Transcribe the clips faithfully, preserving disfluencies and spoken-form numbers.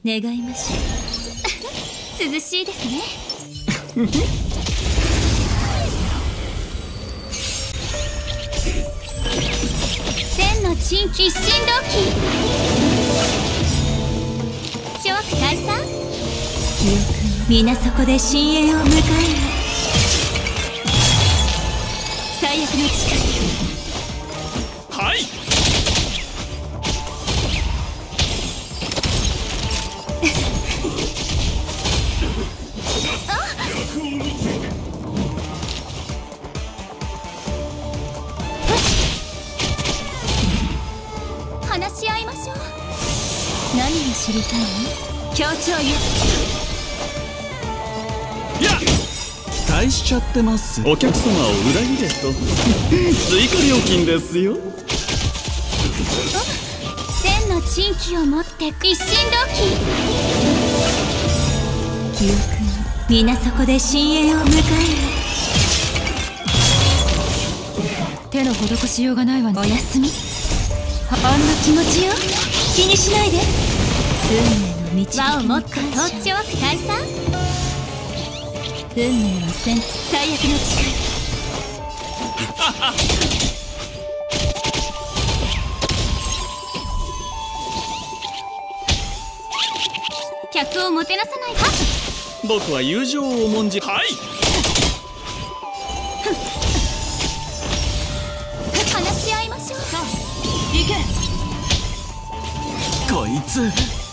願いましょう。涼しいですね。千の珍奇一心同期。諸悪退散。記憶皆そこで深淵を迎える。最悪の力。 はい。 話し合いましょう。何が知りたいの？協調よ。 いや期待しちゃってます。お客様を裏切れと追加料金ですよ。 千の珍奇を持って一心同期。記憶皆そこで深淵を迎える。手の施しようがないわね。おやすみ。ほんの気持ちよ。気にしないで。運命の導き輪を持って東京退散。運命の戦最悪の力。客をもてなさないか。 僕は友情を重んじ。はい。 話し合いましょう。さあ行け。 こいつ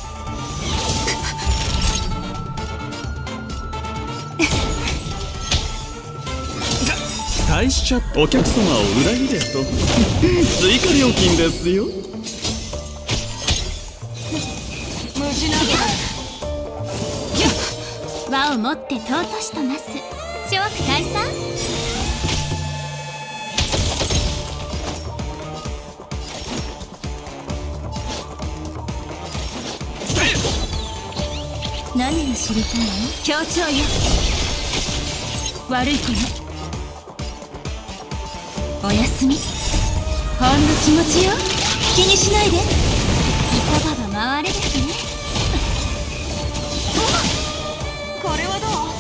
期待しちゃっお客様を裏切れと追加料金ですよ。 虫投げ。輪を持って尊しとなす。諸悪退散。何が知りたいの？協調よ。悪い子ね。おやすみ。ほんの気持ちよ。気にしないで。急がば回れですね。これはどう？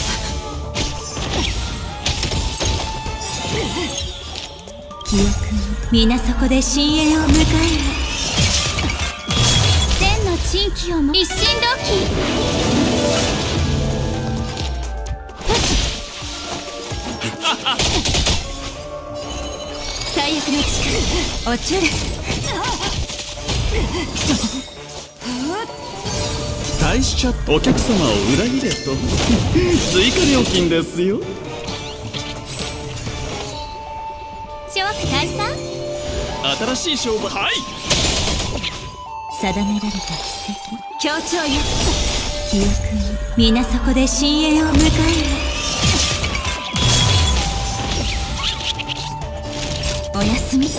記憶皆そこで深淵を迎える。千の珍奇をも一心同期。最悪の力。落ちる。 期待しちゃっお客様を裏切れと追加料金ですよ。 諸悪退散。 新しい商売。はい。 定められた奇跡。協調よ。記憶皆そこで深淵を迎える。おやすみ。期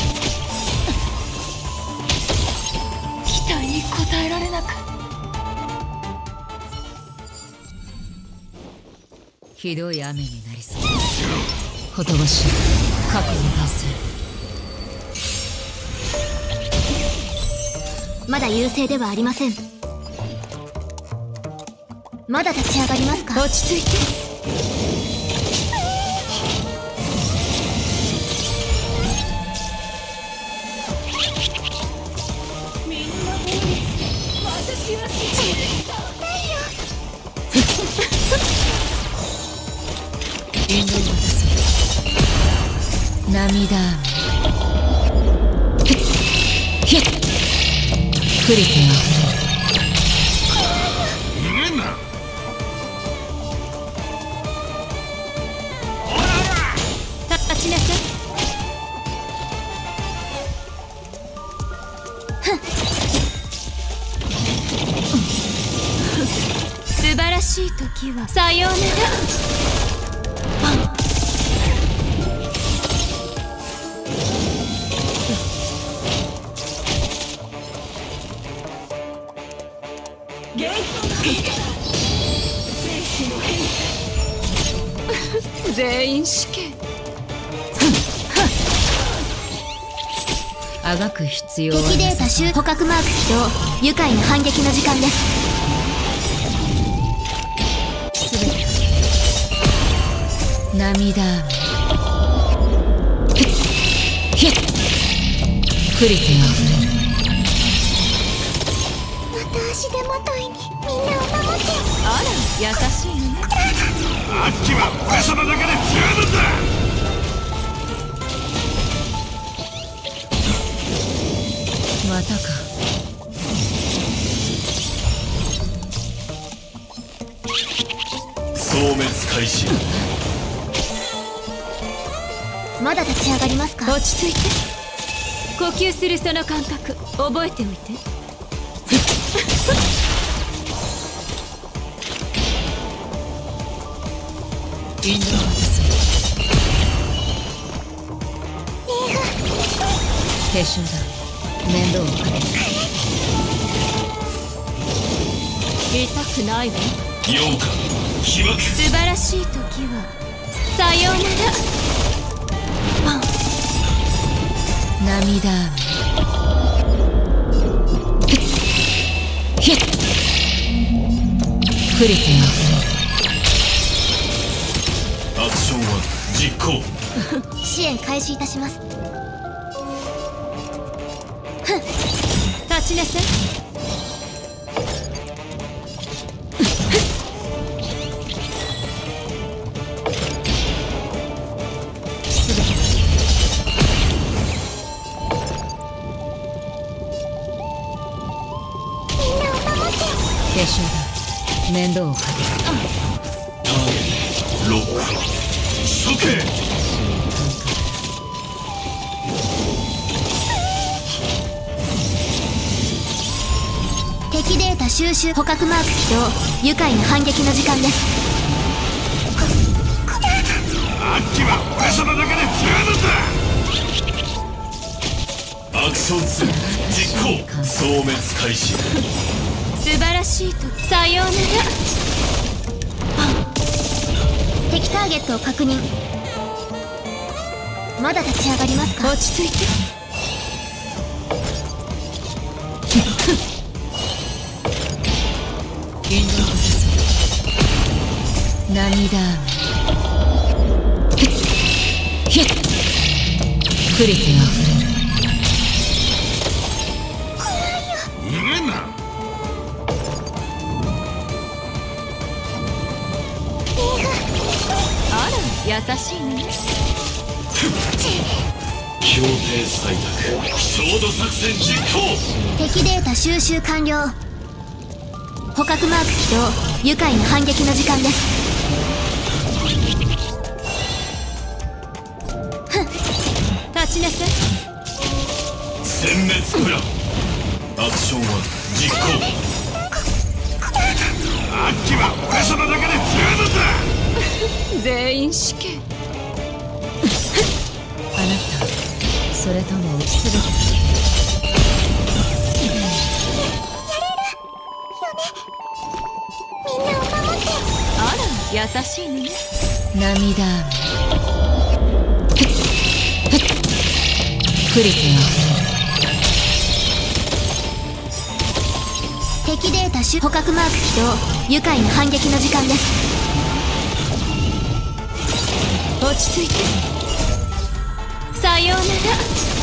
待に応えられなく。 ひどい雨になりそう。ほとばしい過去の男性。 まだ優勢ではありません。まだ立ち上がりますか？落ち着いて。 引導を渡す。涙雨。ひっクリティ逃げんな。 立ちなさい。素晴らしい時はさようなら。全員死刑。 あがく必要は敵データ集捕獲マーク起動。愉快な反撃の時間です。すべて涙雨ひっクリティアフレル。 また足手まといにみんなを守って。 あら優しいね。 あっちは俺様だけで十分だ。 またか。 消滅開始。 まだ立ち上がりますか。 落ち着いて。呼吸するその感覚覚えておいて。インドアース継承だ。面倒をかける。痛くないわ。 ようか被爆。 素晴らしい時はさようなら。涙雨ひっクリティアフアクションは実行。 支援開始いたします。 立ちなさい。継承だ。面倒をかける。 ターゲットロック処刑。 敵データ収集捕獲マーク起動。愉快な反撃の時間です。 あっちは俺様だけで十分だ。アクションツー実行。消滅開始。 素晴らしいとさようなら。 敵ターゲットを確認。まだ立ち上がりますか。 落ち着いて。インドアース涙雨ひっクリティアフレル。 逃げんな。 あら優しいね。 協定採択。焦土作戦実行。 敵データ収集完了。捕獲マーク起動。愉快な反撃の時間です。 立ちなさい。 殲滅プラン。アクションは実行。あっちは俺様だけで十分だ。 全員死刑。あなたそれともすべてみんなを守って。 あら優しいね。涙雨クリティアフ敵データ収捕獲マーク起動。愉快な反撃の時間です。 落ち着いて。さようなら。